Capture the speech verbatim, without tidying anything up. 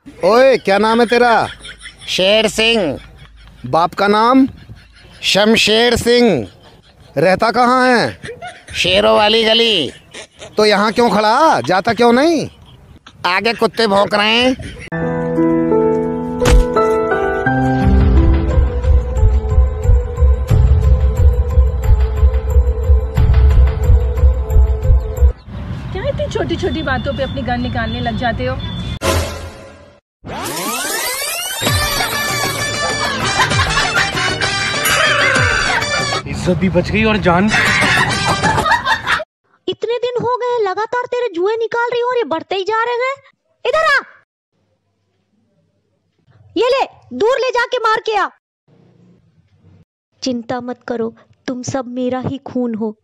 ओए, क्या नाम है तेरा? शेर सिंह। बाप का नाम? शमशेर सिंह। रहता कहाँ है? शेरों वाली गली। तो यहाँ क्यों खड़ा, जाता क्यों नहीं? आगे कुत्ते भौंक रहे हैं। क्या इतनी छोटी छोटी बातों पे अपनी गन निकालने लग जाते हो? इज्जत भी बच गई और जान। इतने दिन हो गए लगातार तेरे जुए निकाल रही हो और ये बढ़ते ही जा रहे हैं। इधर आ, ये ले, दूर ले जाके मार के आ। चिंता मत करो, तुम सब मेरा ही खून हो।